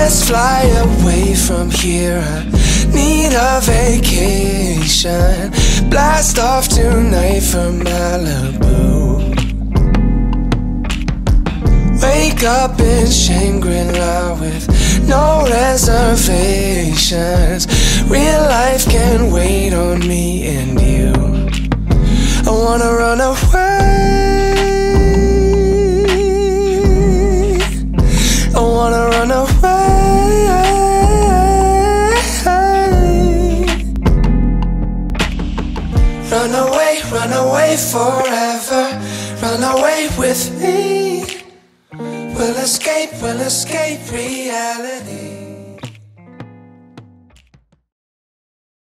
let's fly away from here. I need a vacation. Blast off tonight from Malibu. Wake up in Shangri-La with no reservations. Real life can wait on me and you. I wanna run away. I wanna run away. Run away forever. Run away with me. We'll escape reality.